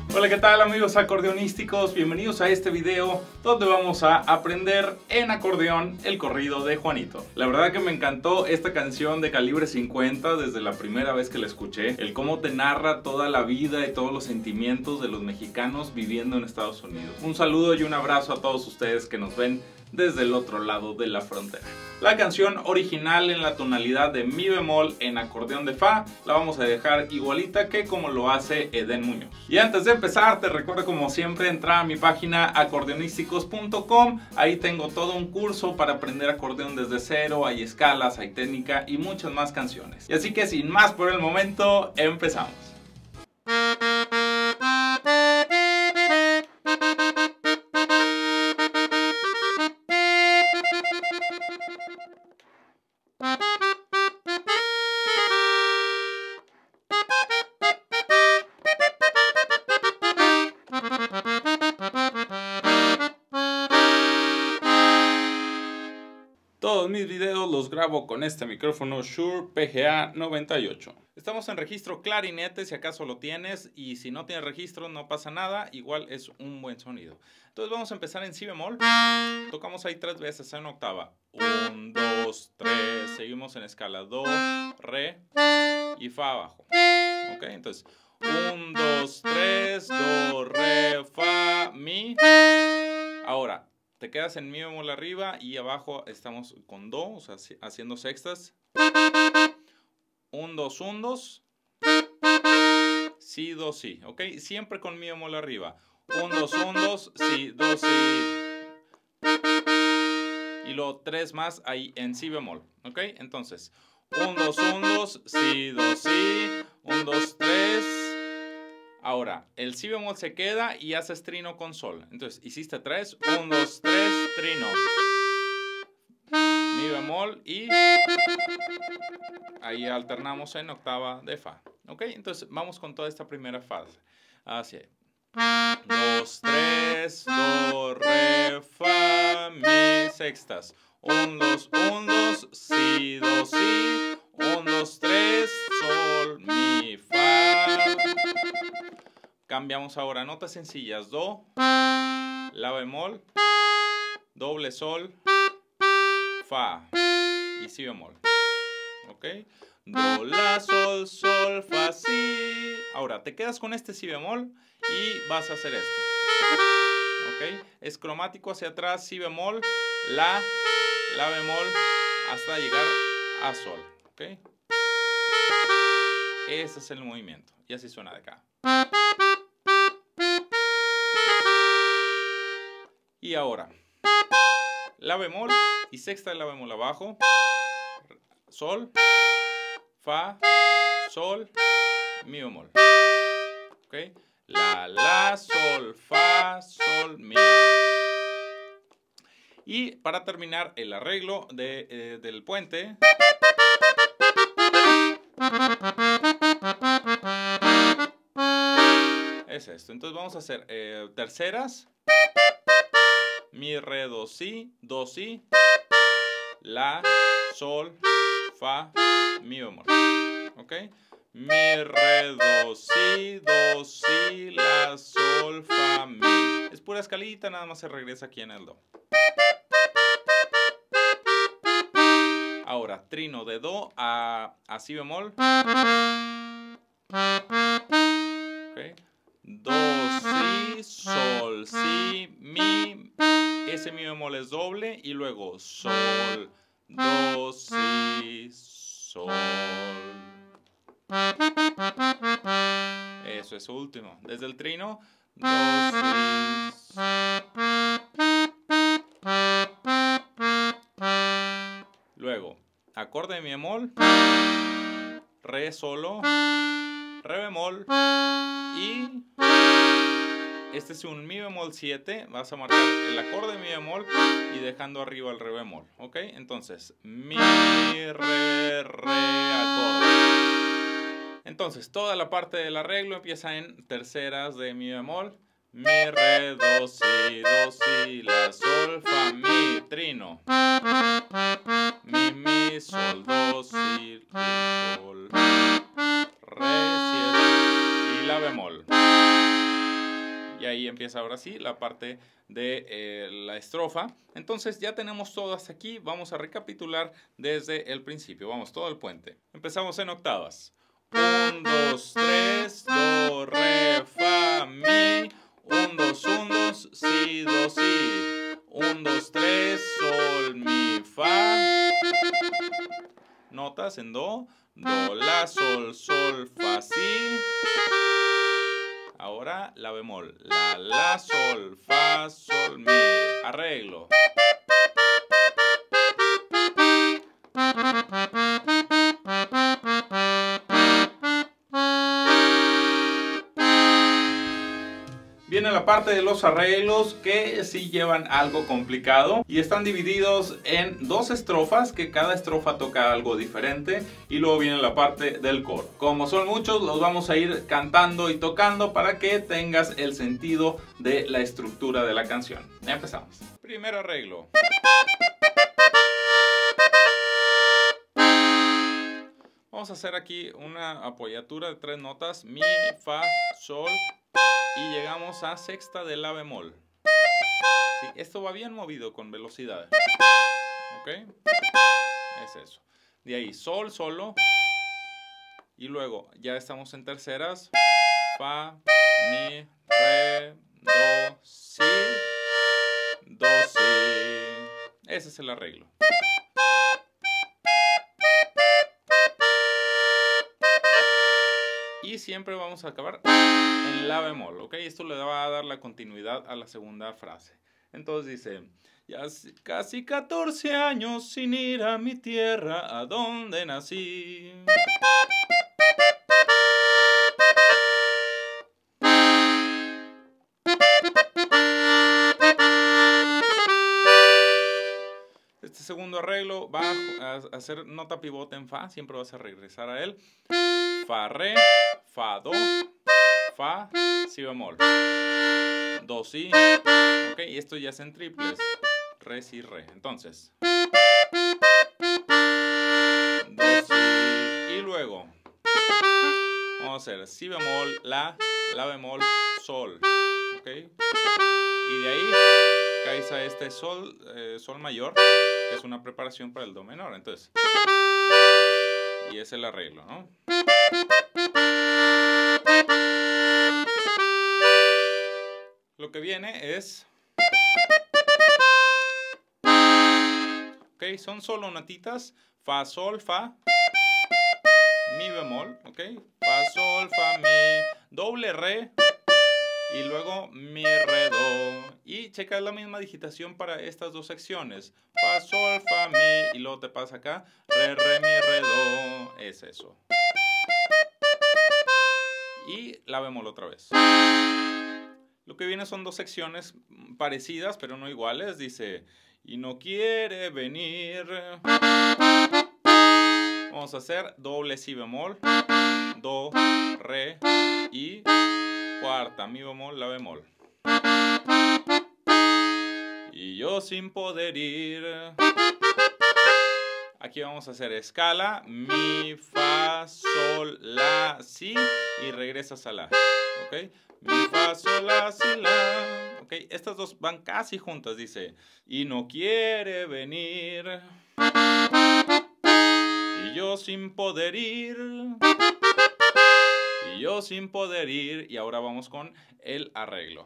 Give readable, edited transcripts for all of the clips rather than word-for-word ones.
Hola, ¿qué tal amigos acordeonísticos? Bienvenidos a este video donde vamos a aprender en acordeón el corrido de Juanito. La verdad que me encantó esta canción de Calibre 50 desde la primera vez que la escuché. El cómo te narra toda la vida y todos los sentimientos de los mexicanos viviendo en Estados Unidos. Un saludo y un abrazo a todos ustedes que nos ven desde el otro lado de la frontera. La canción original en la tonalidad de mi bemol en acordeón de fa la vamos a dejar igualita que como lo hace Eden Muñoz. Y antes de empezar te recuerdo como siempre entrar a mi página acordeonísticos.com. Ahí tengo todo un curso para aprender acordeón desde cero, hay escalas, hay técnica y muchas más canciones. Y así que sin más por el momento, empezamos. Todos mis videos los grabo con este micrófono Shure PGA 98. Estamos en registro clarinete si acaso lo tienes, y si no tienes registro no pasa nada, igual es un buen sonido. Entonces vamos a empezar en si bemol. Tocamos ahí 3 veces en octava. 1, 2, 3, seguimos en escala do, re y fa abajo. Ok, entonces 1, 2, 3, do, re, fa, mi. Ahora te quedas en mi bemol arriba y abajo estamos con do, o sea, haciendo sextas. 1, 2, 1, 2. Si, do, si. ¿Ok? Siempre con mi bemol arriba. 1, 2, 1, 2, si, do, si. Y luego 3 más ahí en si bemol. ¿Ok? Entonces, 1, 2, 1, 2, si, do, si. 1, 2, 3. Ahora, el si bemol se queda y haces trino con sol. Entonces, hiciste 3. 1, 2, 3, trino. Mi bemol y ahí alternamos en octava de fa. Ok, entonces vamos con toda esta primera fase. Así. 2, 3, do, re, fa, mi, sextas. 1, 2, 1, 2, si, do, si. 1, 2, 3, sol, mi, fa. Cambiamos ahora notas sencillas. Do, la bemol, doble sol, fa y si bemol. ¿Ok? Do, la, sol, sol, fa, si. Ahora te quedas con este si bemol y vas a hacer esto. ¿Ok? Es cromático hacia atrás, si bemol, la bemol, hasta llegar a sol. ¿Ok? Ese es el movimiento. Y así suena de acá. Y ahora, la bemol y sexta de la bemol abajo, sol, fa, sol, mi bemol. ¿Ok? La, sol, fa, sol, mi. Y para terminar el arreglo del puente, es esto. Entonces vamos a hacer terceras. Mi, re, do, si, la, sol, fa, mi bemol. ¿Ok? Mi, re, do, si, la, sol, fa, mi. Es pura escalita, nada más se regresa aquí en el do. Ahora, trino de do a si bemol. ¿Ok? Do, si, sol, si, mi. Ese mi bemol es doble y luego sol, do, si, sol. Eso es último. Desde el trino, do, si, sol. Luego, acorde de mi bemol, re solo, re bemol y este es un mi bemol 7. Vas a marcar el acorde de mi bemol y dejando arriba el re bemol. ¿Ok? Entonces, mi, re, acorde. Entonces, toda la parte del arreglo empieza en terceras de mi bemol. Mi, re, do, si, la, sol, fa, mi, trino. Mi, sol, do, si, sol, re, 7 y la bemol. ahí empieza ahora sí la parte de la estrofa. Entonces ya tenemos todo hasta aquí. Vamos a recapitular desde el principio. Vamos, todo el puente. Empezamos en octavas. 1, 2, 3, do, re, fa, mi. 1, 2, 1, 2, si, do, si. 1, 2, 3, sol, mi, fa. Notas en do, do, la, sol, sol, fa, si. Ahora la bemol, la, sol, fa, sol, mi. Arreglo. Viene la parte de los arreglos que sí llevan algo complicado y están divididos en dos estrofas, que cada estrofa toca algo diferente, y luego viene la parte del coro. Como son muchos, los vamos a ir cantando y tocando para que tengas el sentido de la estructura de la canción. Ya empezamos. Primer arreglo. Vamos a hacer aquí una apoyatura de 3 notas, mi, fa, sol, y llegamos a sexta de la bemol. Sí, esto va bien movido con velocidad. ¿Ok? Es eso. De ahí sol solo. Y luego ya estamos en terceras. Fa, mi, re, do, si, do, si. Ese es el arreglo. Y siempre vamos a acabar en la bemol, ¿ok? Esto le va a dar la continuidad a la segunda frase. Entonces dice, ya casi 14 años sin ir a mi tierra, a donde nací. Este segundo arreglo va a hacer nota pivote en fa, siempre vas a regresar a él. Fa, re, fa, do, fa, si bemol, do, si. Ok, y esto ya es en triples. Re, si, re. Entonces, do, si. Y luego, vamos a hacer si bemol, la bemol, sol. Ok. Y de ahí caes a este sol, sol mayor, que es una preparación para el do menor. Entonces, y es el arreglo, ¿no? Lo que viene es... Ok, son solo notitas. Fa, sol, fa. Mi bemol, ok. Fa, sol, fa, mi. Doble re. Y luego mi, re, do. Y checa la misma digitación para estas dos secciones. Fa, sol, fa, mi. Y luego te pasa acá. Re, re, mi, re, do. Es eso. Y la bemol otra vez. Lo que viene son dos secciones parecidas, pero no iguales. Dice, y no quiere venir. Vamos a hacer doble si bemol, do, re y cuarta, mi bemol, la bemol. Y yo sin poder ir. Aquí vamos a hacer escala, mi, fa, sol, la, si y regresas a la. ¿Ok? Mi, fa, sol, la, si, la. Ok, estas dos van casi juntas, dice. Y no quiere venir. Y yo sin poder ir. Y yo sin poder ir. Y ahora vamos con el arreglo.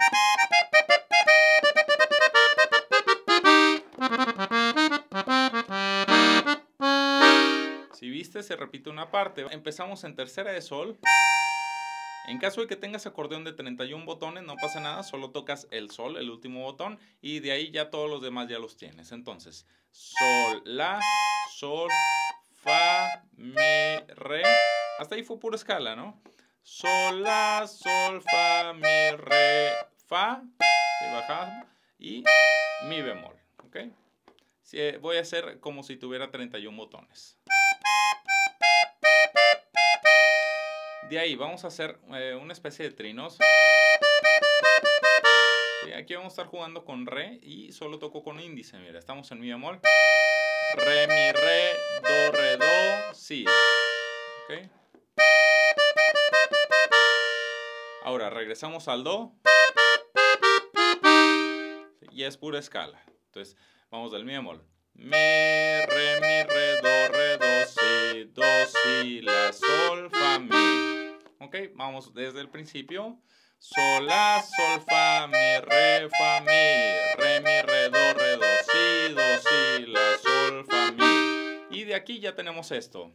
Si viste, se repite una parte. Empezamos en tercera de sol. En caso de que tengas acordeón de 31 botones, no pasa nada, solo tocas el sol, el último botón, y de ahí ya todos los demás ya los tienes. Entonces, sol, la, sol, fa, mi, re. Hasta ahí fue pura escala, ¿no? Sol, la, sol, fa, mi, re, fa. Y bajamos. Y mi bemol, ¿ok? Voy a hacer como si tuviera 31 botones. De ahí vamos a hacer una especie de trinos. Sí, aquí vamos a estar jugando con re y solo toco con índice. Mira, estamos en mi bemol. Re, mi, re, do, si. ¿Ok? Ahora regresamos al do. y es pura escala. Entonces, vamos del mi bemol. Mi, re, do, si, la, sol, fa, mi. Ok, vamos desde el principio. Sol, la, sol, fa, mi, re, mi, re, do, si, la, sol, fa, mi. Y de aquí ya tenemos esto.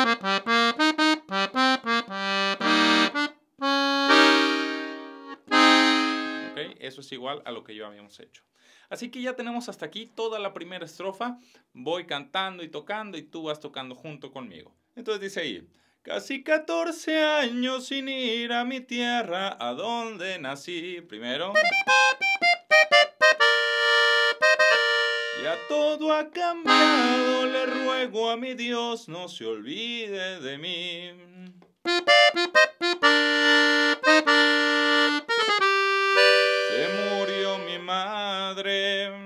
Ok, eso es igual a lo que ya habíamos hecho. Así que ya tenemos hasta aquí toda la primera estrofa. Voy cantando y tocando y tú vas tocando junto conmigo. Entonces dice ahí. Casi 14 años sin ir a mi tierra, a donde nací. Primero. Ya todo ha cambiado, le ruego a mi Dios, no se olvide de mí. Se murió mi madre.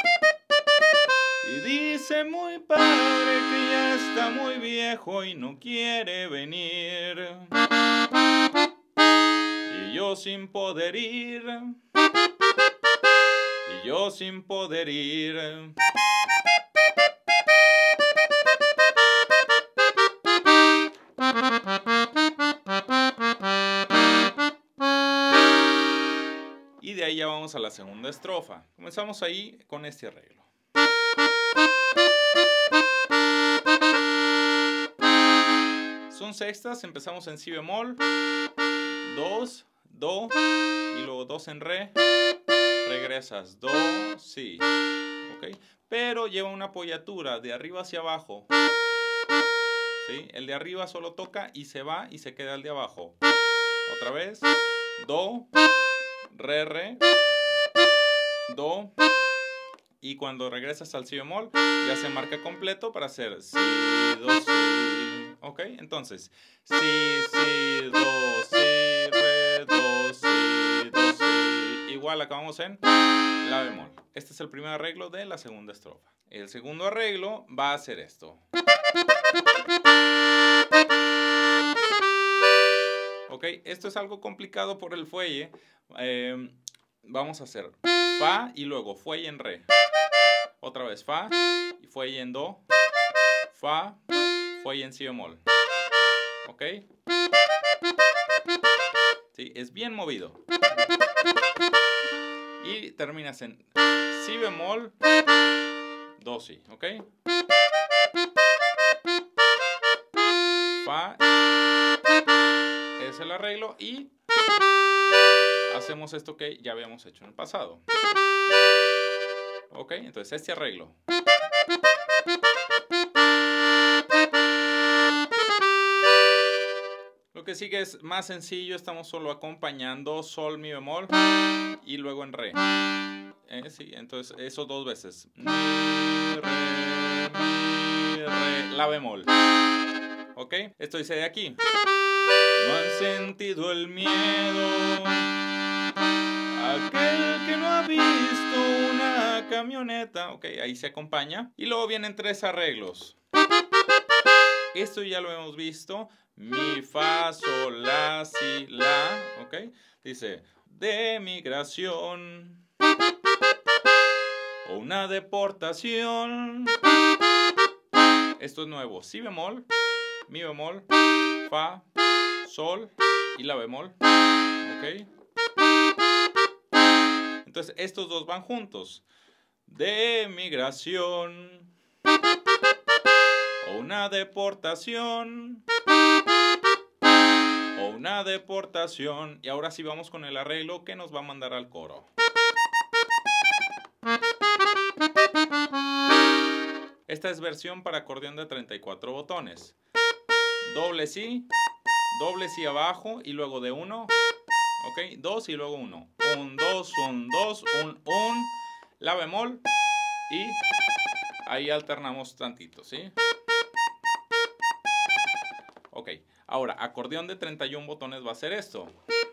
Y dice muy padre que ya está muy viejo y no quiere venir. Y yo sin poder ir. Y yo sin poder ir. Y de ahí ya vamos a la segunda estrofa. Comenzamos ahí con este arreglo. Son sextas, empezamos en si bemol, 2, do, y luego 2 en re, regresas, do, si, ¿ok? Pero lleva una apoyatura de arriba hacia abajo, ¿sí? El de arriba solo toca y se va y se queda el de abajo. Otra vez, do, re, do, y cuando regresas al si bemol, ya se marca completo para hacer si, do, si. Ok, entonces, si, do, si, re, do, si. Igual acabamos en la bemol. Este es el primer arreglo de la segunda estrofa. El segundo arreglo va a ser esto. Ok, esto es algo complicado por el fuelle. Vamos a hacer fa y luego fuelle en re. Otra vez fa y fuelle en do. Fa, fuelle en si bemol. ¿Ok? Sí, es bien movido. Y terminas en si bemol, do, si. ¿Ok? Fa es el arreglo y hacemos esto que ya habíamos hecho en el pasado. Ok, entonces este arreglo. Lo que sigue es más sencillo, estamos solo acompañando sol, mi bemol y luego en re. Sí, entonces eso 2 veces. Mi, re, la bemol. ¿Ok? Esto dice de aquí. No han sentido el miedo aquel que no ha visto una camioneta. Ok, ahí se acompaña. Y luego vienen 3 arreglos. Esto ya lo hemos visto. Mi, fa, sol, la, si, la. Ok, dice de migración o una deportación. Esto es nuevo. Si bemol, mi bemol, fa, sol y la bemol. Ok. Entonces estos dos van juntos. De migración o una deportación. O una deportación. Y ahora sí vamos con el arreglo que nos va a mandar al coro. Esta es versión para acordeón de 34 botones. Doble si abajo y luego de 1. Ok, 2 y luego 1. 1, 2, 1, 2, 1, 1. La bemol. Y ahí alternamos tantito, ¿sí? Ok, ahora acordeón de 31 botones va a ser esto.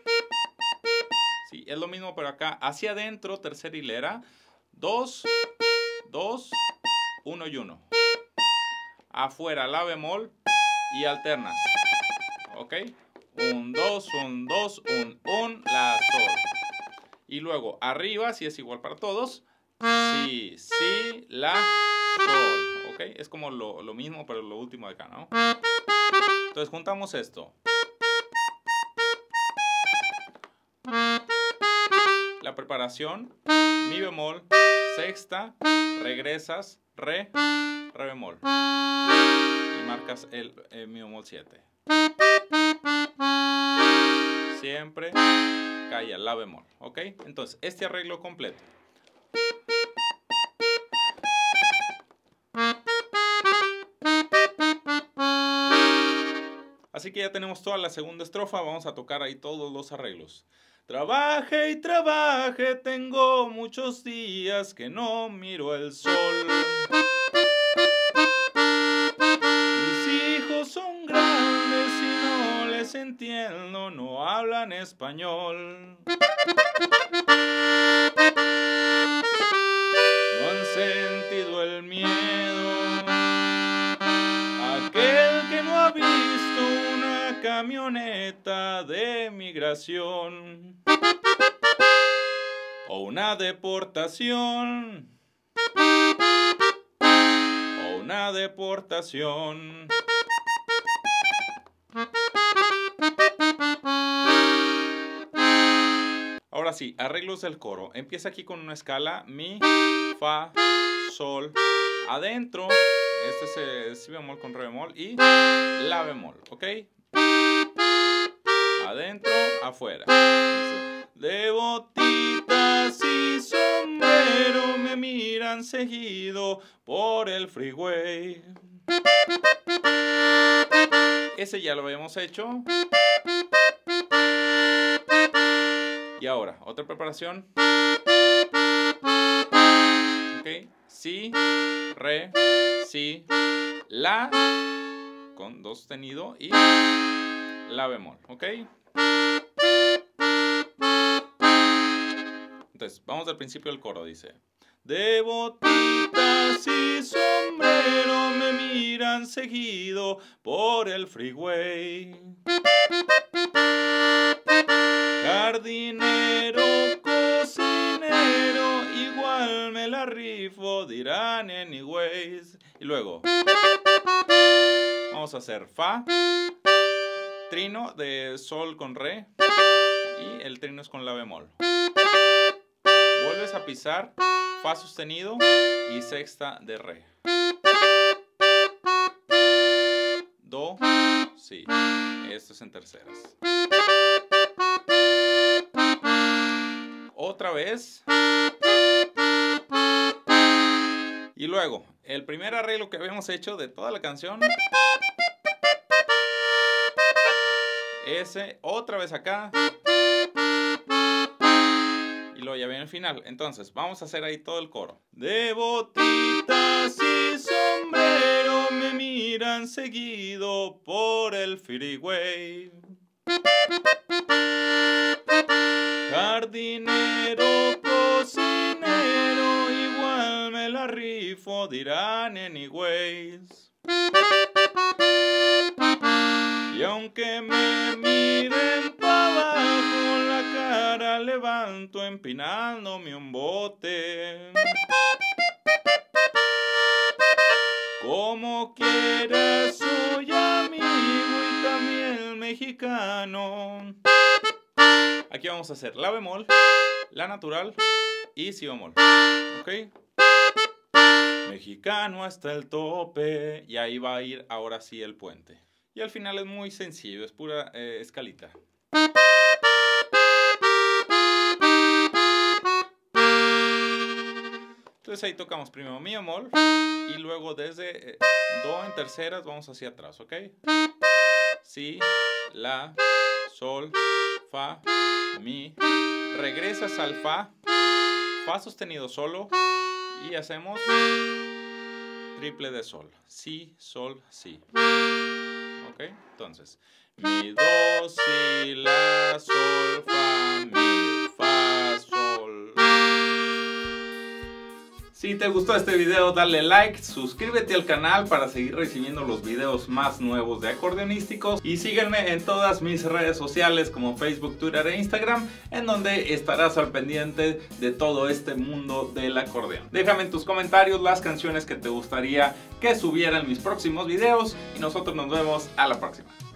Sí, es lo mismo pero acá hacia adentro, tercera hilera. 2, 2, 1 y 1. Afuera la bemol y alternas. Ok, 1, 2, 1, 2, 1, 1, la sol. Y luego arriba, si es igual para todos, si, si, la, sol. ¿Ok? Es como lo mismo, pero lo último de acá, ¿no? Entonces juntamos esto. La preparación, mi bemol, sexta, regresas, re bemol. Y marcas el mi bemol 7. Siempre cae al la bemol, ¿ok? Entonces, este arreglo completo. Así que ya tenemos toda la segunda estrofa, vamos a tocar ahí todos los arreglos. Trabaje y trabaje, tengo muchos días que no miro el sol. Mis hijos son grandes y no les entiendo, no hablan español. No han sentido el miedo, aquel que no ha visto una camioneta de migración o una deportación. O una deportación. Ahora sí, arreglos del coro. Empieza aquí con una escala, mi, fa, sol, adentro, este es el si bemol con re bemol y la bemol, ¿ok? Adentro, afuera. De botitas y sombrero me miran seguido por el freeway. Ese ya lo habíamos hecho. Y ahora, otra preparación. Ok, si, re, si, la, con do sostenido y la bemol, ok. Entonces, vamos al principio del coro, dice. De botitas y sombrero me miran seguido por el freeway. Jardinero, cocinero, igual me la rifo, dirán anyways. Y luego, vamos a hacer fa, trino de sol con re y el trino es con la bemol. Vuelves a pisar, fa sostenido y sexta de re. Do, si. Esto es en terceras. Otra vez. Y luego, el primer arreglo que habíamos hecho de toda la canción. Ese, otra vez acá. Y luego ya viene el final. Entonces, vamos a hacer ahí todo el coro. De botitas y sombrero me miran seguido por el freeway. Jardinero, cocinero, igual me la rifo, dirán anyways. Y aunque me miren para abajo, la cara levanto empinándome un bote. Como quiera soy amigo y también mexicano. Aquí vamos a hacer la bemol, la natural y si bemol. ¿Ok? Mexicano hasta el tope. Y ahí va a ir ahora sí el puente. Y al final es muy sencillo, es pura escalita. Entonces ahí tocamos primero mi bemol y luego desde do en terceras vamos hacia atrás, ¿ok? Si, la, sol, fa, mi. Regresas al fa, fa sostenido solo y hacemos triple de sol. Si, sol, si. ¿Ok? Entonces, mi, do, si, la, sol, fa, mi, fa, sol. Si te gustó este video, dale like, suscríbete al canal para seguir recibiendo los videos más nuevos de acordeonísticos y sígueme en todas mis redes sociales como Facebook, Twitter e Instagram, en donde estarás al pendiente de todo este mundo del acordeón. Déjame en tus comentarios las canciones que te gustaría que subiera en mis próximos videos y nosotros nos vemos a la próxima.